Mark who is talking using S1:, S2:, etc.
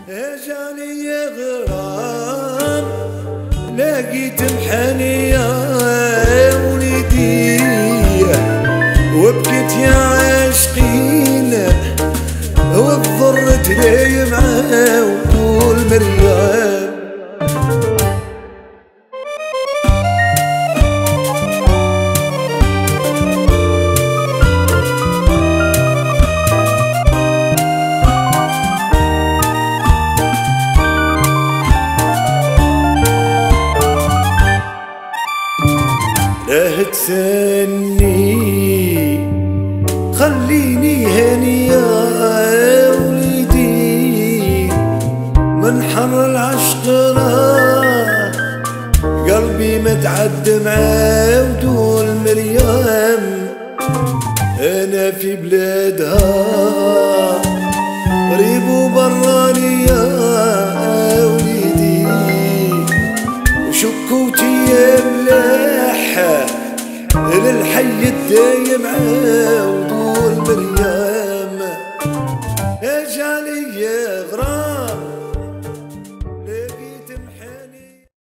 S1: جاني غرام لقيت محني يا وليدي وبكيت يا عاشقين وضرت لي معاه وطول مريم لا تسني خليني هاني يا وليدي من حر العشق راه قلبي متعد معاه ودول مريم انا في بلادها غريب وبراني يا وليدي وشكوتي يا ملاحة للحي الدايم عاودوا المريم يا جاني يا غرام